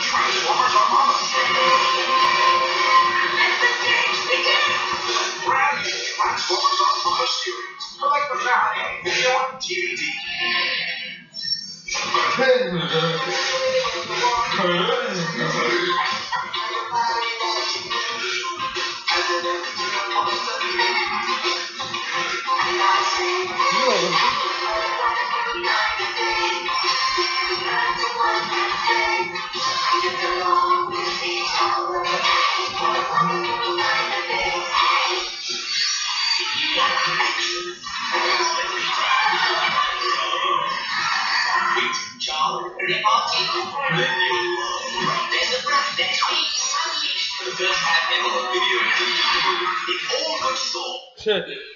Transformers are monsters. Let the games begin. Brand new Transformers are Mama series. Like the Faraday, video on DVD. There's a brand next week. The first time ever video. It's all good store.